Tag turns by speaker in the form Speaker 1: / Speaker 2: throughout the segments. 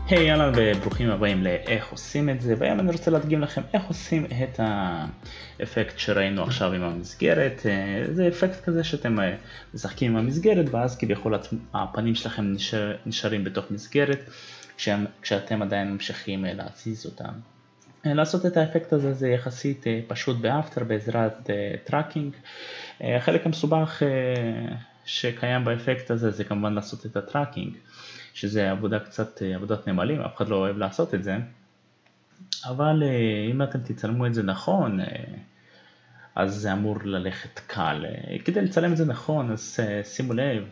Speaker 1: היי, אהלן וברוכים הבאים לאיך עושים את זה, והיום אני רוצה להדגים לכם איך עושים את האפקט שראינו עכשיו עם המסגרת. זה אפקט כזה שאתם משחקים עם המסגרת ואז כביכול הפנים שלכם נשארים בתוך מסגרת כשאתם עדיין ממשיכים להזיז אותם. לעשות את האפקט הזה זה יחסית פשוט באפטר בעזרת טראקינג. החלק המסובך שקיים באפקט הזה זה כמובן לעשות את הטראקינג, שזה עבודת נמלים, אף אחד לא אוהב לעשות את זה, אבל אם אתם תצלמו את זה נכון, אז זה אמור ללכת קל. כדי לצלם את זה נכון, אז שימו לב,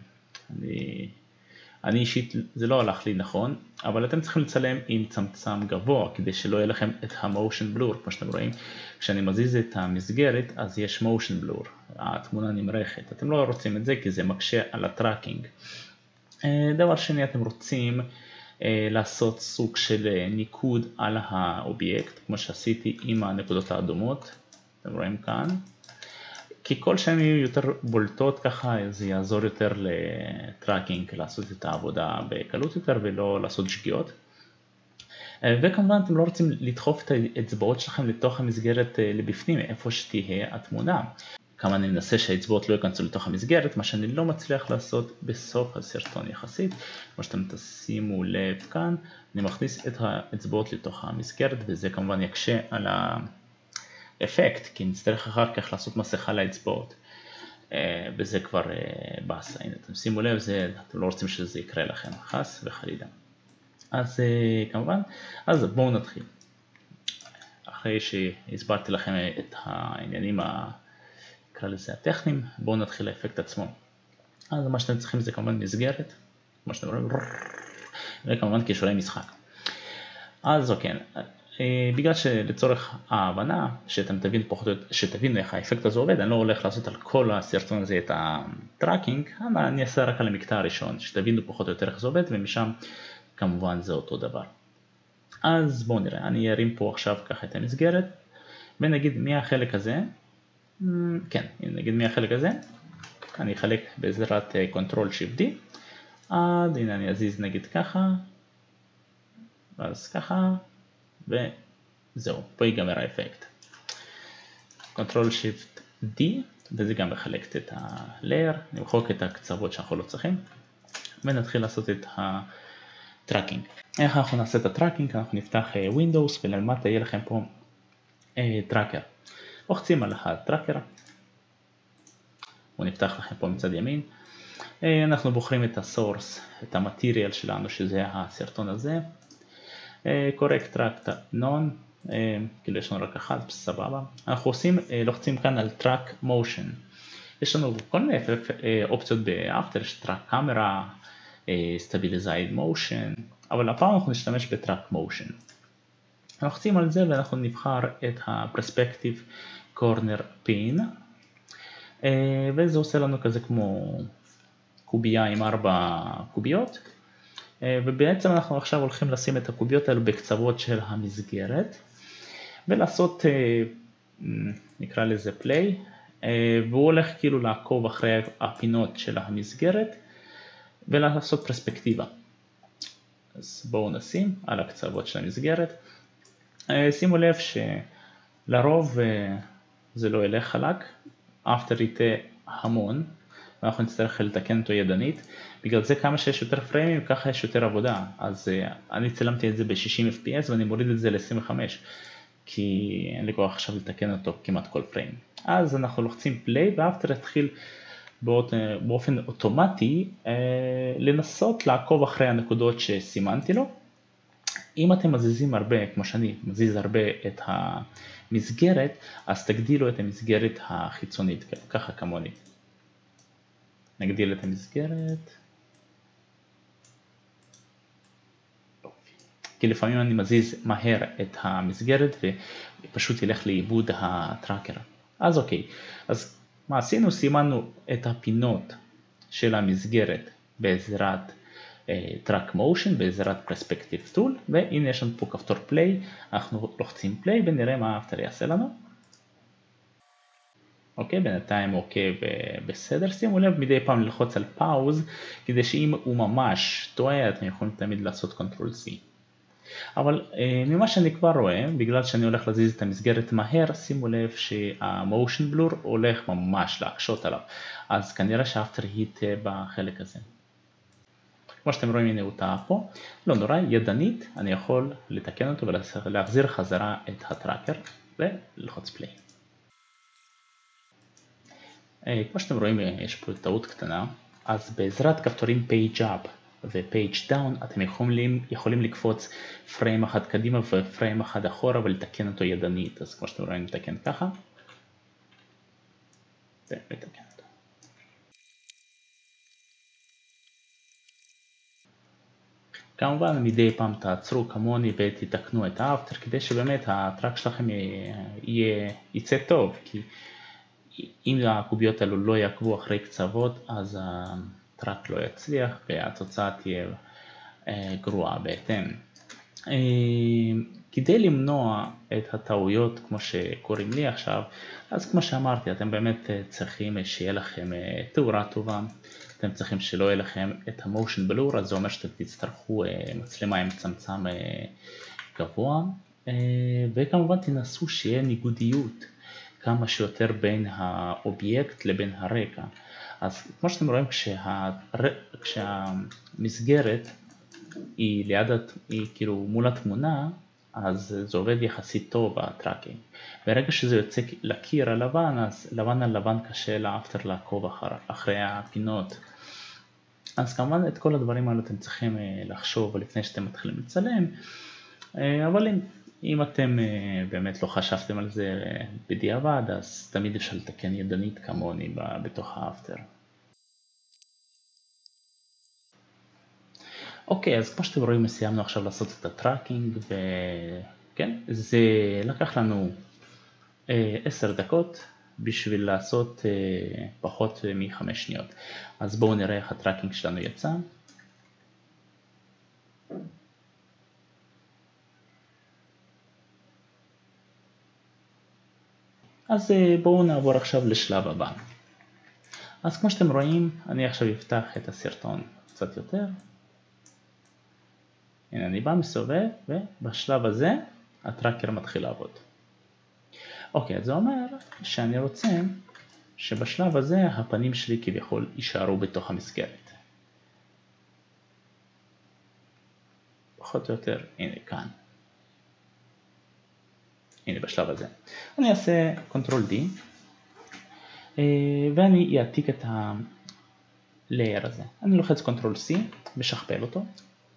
Speaker 1: אני אישית זה לא הלך לי נכון, אבל אתם צריכים לצלם עם צמצם גבוה, כדי שלא יהיה לכם את המושן בלור. כמו שאתם רואים, כשאני מזיז את המסגרת, אז יש מושן בלור, התמונה נמרחת. אתם לא רוצים את זה כי זה מקשה על הטראקינג. דבר שני, אתם רוצים לעשות סוג של ניקוד על האובייקט, כמו שעשיתי עם הנקודות האדומות, אתם רואים כאן. ככל שהן יהיו יותר בולטות ככה, זה יעזור יותר לטראקינג, לעשות את העבודה בקלות יותר ולא לעשות שגיאות. וכמובן אתם לא רוצים לדחוף את האצבעות שלכם לתוך המסגרת לבפנים, איפה שתהיה התמונה. כמה אני מנסה שהאצבעות לא ייכנסו לתוך המסגרת, מה שאני לא מצליח לעשות בסוף הסרטון יחסית. כמו שאתם תשימו לב כאן, אני מכניס את האצבעות לתוך המסגרת, וזה כמובן יקשה על האפקט, כי נצטרך אחר כך לעשות מסכה לאצבעות. וזה כבר באסה. הנה, אתם שימו לב, אתם לא רוצים שזה יקרה לכם, חס וחלילה. אז כמובן, אז בואו נתחיל. אחרי שהסברתי לכם את העניינים נקרא לזה הטכניים, בואו נתחיל לאפקט עצמו. אז מה שאתם צריכים זה כמובן מסגרת, כמו שאתם רואים, וכמובן קישורי משחק. אז אוקיי, בגלל שלצורך ההבנה, שתבינו איך האפקט הזה עובד, אני לא הולך לעשות על כל הסרטון הזה את הטראקינג, אבל אני אעשה רק על המקטע הראשון, שתבינו פחות או יותר איך זה עובד, ומשם כמובן זה אותו דבר. אז בואו נראה, אני ארים פה עכשיו ככה את המסגרת, ונגיד מהחלק הזה, כן, נגיד מהחלק הזה, אני אחלק בעזרת Ctrl-Shift-D, עד, הנה אני אזיז נגיד ככה, ואז ככה, וזהו, פה ייגמר האפקט. Ctrl-Shift-D, וזה גם מחלק את ה-Layer, נמחוק את הקצוות שאנחנו לא צריכים, ונתחיל לעשות את הטראקינג. איך אנחנו נעשה את הטראקינג? אנחנו נפתח Windows, ולמטה יהיה לכם פה טראקר. לוחצים על הטראקר, הוא נפתח לכם פה מצד ימין, אנחנו בוחרים את הסורס, את המטריאל שלנו שזה הסרטון הזה, correct track none, כאילו יש לנו רק אחד, סבבה, אנחנו לוחצים כאן על track motion, יש לנו כל מיני אופציות באפטר, יש track camera, stabilized motion, אבל הפעם אנחנו נשתמש ב-track motion. לוחצים על זה ואנחנו נבחר את ה-perspective corner pin, וזה עושה לנו כזה כמו קובייה עם 4 קוביות, ובעצם אנחנו עכשיו הולכים לשים את הקוביות האלו בקצוות של המסגרת, ולעשות, נקרא לזה play, והוא הולך כאילו לעקוב אחרי הפינות של המסגרת, ולעשות פרספקטיבה. אז בואו נשים על הקצוות של המסגרת. שימו לב שלרוב זה לא ילך חלק, אפטר יתה המון, ואנחנו נצטרך לתקן אותו ידנית, בגלל זה כמה שיש יותר פריימים, ככה יש יותר עבודה, אז אני צילמתי את זה ב-60 FPS ואני מוריד את זה ל-25, כי אין לי כוח עכשיו לתקן אותו כמעט כל פריים. אז אנחנו לוחצים פליי, ואפטר יתחיל באופן אוטומטי לנסות לעקוב אחרי הנקודות שסימנתי לו. אם אתם מזיזים הרבה, כמו שאני מזיז הרבה את המסגרת, אז תגדילו את המסגרת החיצונית, ככה כמוני. נגדיל את המסגרת. כי לפעמים אני מזיז מהר את המסגרת ופשוט ילך לאיבוד הטראקר. אז אוקיי, אז מה עשינו? סימנו את הפינות של המסגרת בעזרת Track Motion, בעזרת Perspective Tool, והנה יש לנו פה כפתור Play, אנחנו לוחצים Play ונראה מה האפטר יעשה לנו. אוקיי, בינתיים אוקיי בסדר, שימו לב מדי פעם ללחוץ על פאוז, כדי שאם הוא ממש טועה אתם יכולים תמיד לעשות קונטרול C. אבל ממה שאני כבר רואה, בגלל שאני הולך להזיז את המסגרת מהר, שימו לב שהמושן בלור הולך ממש להקשות עליו, אז כנראה שהאפטר היט בחלק הזה. כמו שאתם רואים, הנה הוא טעה פה, לא נורא, ידנית אני יכול לתקן אותו ולהחזיר חזרה את הטראקר וללחוץ פליי. כמו שאתם רואים, יש פה טעות קטנה, אז בעזרת כפתורים Page Up ו-Page Down אתם יכולים לקפוץ פריים אחד קדימה ופריים אחד אחורה ולתקן אותו ידנית. אז כמו שאתם רואים, נתקן ככה ונתקן אותו. כמובן מדי פעם תעצרו כמוני ותתקנו את האפטר כדי שבאמת הטראק שלכם יצא טוב, כי אם הקוביות האלו לא יעקבו אחרי קצוות אז הטראק לא יצליח והתוצאה תהיה גרועה בהתאם. כדי למנוע את הטעויות כמו שקוראים לי עכשיו, אז כמו שאמרתי, אתם באמת צריכים שיהיה לכם תאורה טובה, אתם צריכים שלא יהיה לכם את המושן בלור, אז זה אומר שאתם תצטרכו מצלמה עם צמצם גבוה, וכמובן תנסו שיהיה ניגודיות כמה שיותר בין האובייקט לבין הרקע. אז כמו שאתם רואים, כשהמסגרת היא כאילו מול התמונה, אז זה עובד יחסית טוב בטראקינג. ברגע שזה יוצא לקיר הלבן, אז לבן על לבן קשה לאפטר לעקוב אחרי הפינות. אז כמובן את כל הדברים האלה אתם צריכים לחשוב לפני שאתם מתחילים לצלם, אבל אם אתם באמת לא חשבתם על זה בדיעבד, אז תמיד אפשר לתקן ידנית כמוני בתוך האפטר. אוקיי, אז כמו שאתם רואים, סיימנו עכשיו לעשות את הטראקינג, וכן, זה לקח לנו 10 דקות בשביל לעשות פחות מ5 שניות. אז בואו נראה איך הטראקינג שלנו יצא. אז בואו נעבור עכשיו לשלב הבא. אז כמו שאתם רואים, אני עכשיו אפתח את הסרטון קצת יותר. הנה אני בא, מסובב, ובשלב הזה הטראקר מתחיל לעבוד. אוקיי, אז זה אומר שאני רוצה שבשלב הזה הפנים שלי כביכול יישארו בתוך המסגרת. פחות או יותר, הנה כאן. הנה בשלב הזה. אני אעשה קונטרול D, ואני אעתיק את הלייר הזה. אני לוחץ קונטרול C, משכפל אותו.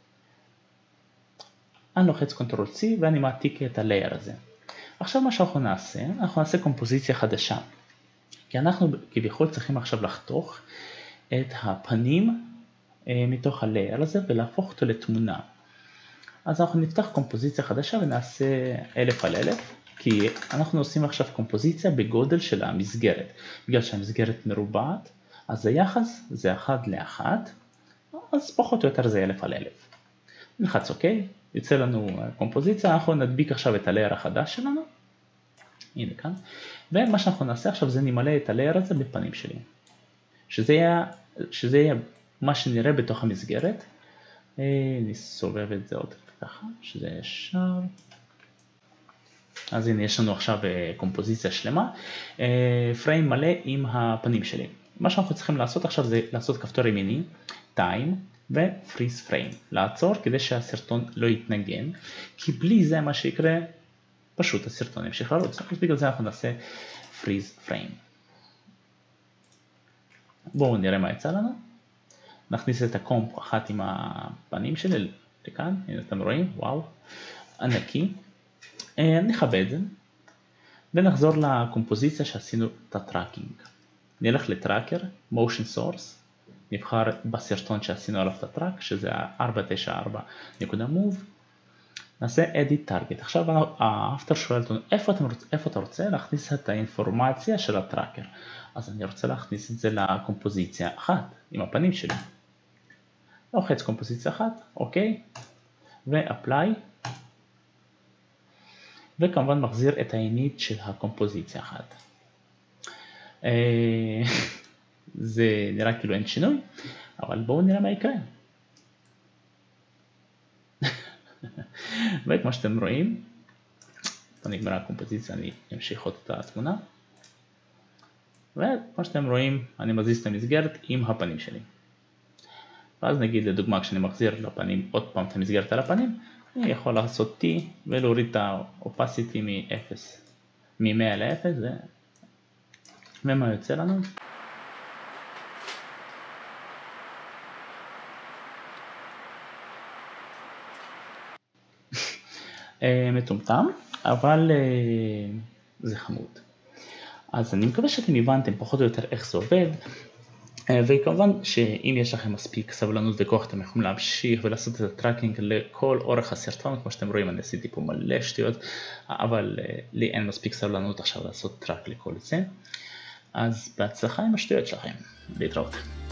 Speaker 1: אני לוחץ קונטרול C ואני מעתיק את הלייר הזה. עכשיו מה שאנחנו נעשה קומפוזיציה חדשה. כי אנחנו כביכול צריכים עכשיו לחתוך את הפנים מתוך הלייר הזה ולהפוך אותו לתמונה. אז אנחנו נפתח קומפוזיציה חדשה ונעשה 1000 על 1000, כי אנחנו עושים עכשיו קומפוזיציה בגודל של המסגרת. בגלל שהמסגרת מרובעת, אז היחס זה 1 ל-1, אז פחות או יותר זה 1000 על 1000. נלחץ אוקיי, יוצא לנו קומפוזיציה, אנחנו נדביק עכשיו את הלייר החדש שלנו, הנה כאן, ומה שאנחנו נעשה עכשיו זה נמלא את הלייר הזה בפנים שלי, שזה יהיה מה שנראה בתוך המסגרת. נסובב את זה עוד ככה, שזה ישר. אז הנה יש לנו עכשיו קומפוזיציה שלמה, פריים מלא עם הפנים שלי. מה שאנחנו צריכים לעשות עכשיו זה לעשות כפתור ימיני, time ו-freeze frame, לעצור כדי שהסרטון לא יתנגן, כי בלי זה מה שיקרה, פשוט הסרטון ימשיך לרוץ. אז בגלל זה אנחנו נעשה freeze frame. בואו נראה מה יצא לנו. נכניס את הקומפ אחת עם הפנים שלי לכאן, הנה אתם רואים, וואו, ענקי. נכבה את זה, ונחזור לקומפוזיציה שעשינו את הטראקינג. נלך לטראקר, motion source, נבחר בסרטון שעשינו עליו את הטראק, שזה 494.move, נעשה edit target. עכשיו האפטר שואל אותנו, איפה אתה רוצה להכניס את האינפורמציה של הטראקר? אז אני רוצה להכניס את זה לקומפוזיציה אחת, עם הפנים שלי. לוחץ קומפוזיציה אחת, אוקיי, ו-apply, וכמובן מחזיר את העינית של הקומפוזיציה אחת. זה נראה כאילו אין שינוי, אבל בואו נראה מה יקרה. וכמו שאתם רואים, פה נגמרה הקומפוזיציה, אני אמשיך עוד את התמונה. וכמו שאתם רואים, אני מזיז את המסגרת עם הפנים שלי. ואז נגיד לדוגמה, כשאני מחזיר לפנים עוד פעם את המסגרת על הפנים, אני יכול לעשות T ולהוריד את ה-opacity מ-100 ל-0, ומה יוצא לנו? מטומטם, אבל זה חמוד. אז אני מקווה שאתם הבנתם פחות או יותר איך זה עובד, וכמובן שאם יש לכם מספיק סבלנות וכוח אתם יכולים להמשיך ולעשות את הטראקינג לכל אורך הסרטון. כמו שאתם רואים, אני עשיתי פה מלא שטויות, אבל לי אין מספיק סבלנות עכשיו לעשות טראק לכל זה. אז בהצלחה עם השטויות שלכם, להתראות.